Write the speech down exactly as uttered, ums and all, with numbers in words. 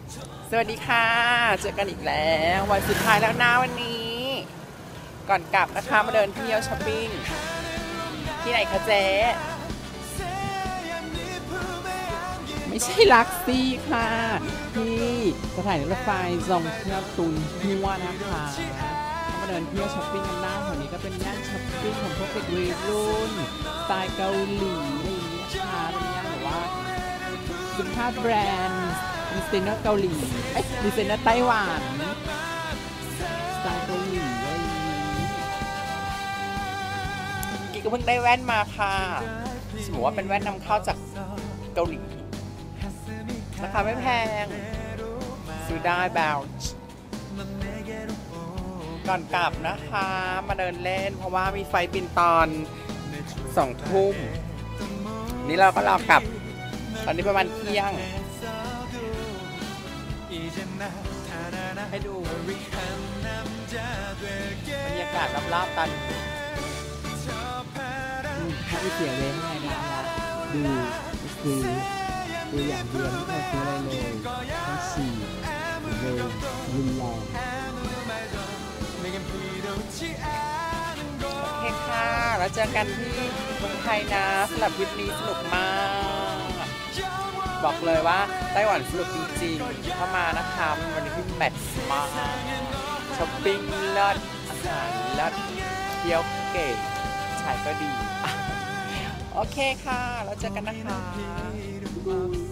สวัสดีค่ะเจอกันอีกแล้ววันสุดท้ายแล้วนะวันนี้ ก่อนกลับนะคะมาเดินเที่ยวช้อปปิ้งที่ไหนคะเจ๊ไม่ใช่ลักซี่ค่ะที่สถานีรถไฟจงเที่ยวตุนหัวนะคะมาเดินเที่ยวช้อปปิ้งกันหน้าแถวนี้ก็เป็นย่านช้อปปิ้งของพวกเด็กวัยรุ่นสไตล์เกาหลีอะไรอย่างเงี้ยค่ะเป็นย่านแบบว่าสินค้าแบรนด์ดีไซเนอร์เกาหลีเอ้ยดีไซเนอร์ไต้หวันสไตล์เกาหลีอะไรอย่างงี้กิ๊กก็เพิ่งได้แว่นมาค่ะสมมติว่าเป็นแว่นนำเข้าจากเกาหลีราคาไม่แพงซื้อได้แบลก่อนกลับนะคะมาเดินเล่นเพราะว่ามีไฟบินตอนสองทุ่มนี่เราก็รอกลับตอนนี้ประมาณเที่ยงให้ดูบรรยากาศรอบๆกันถ้าไม่เสียเวข้างในนะคะดูคือดูอย่างเดียวไม่ต้องซื้ออะไรเลยต้องฉี่เร็วรุนแรงโอเคค่ะแล้วเจอกันที่เมืองไทยนะสำหรับทริปนี้สนุกมากบอกเลยว่าไต้หวันสนุกจริงๆเข้ามานะคะวันนี้ที่แมทมากช้อปปิ้งเลิศอาหารเลิศเที่ยวเก๋ชายก็ดีโอเคค่ะแล้วเจอกันนะคะ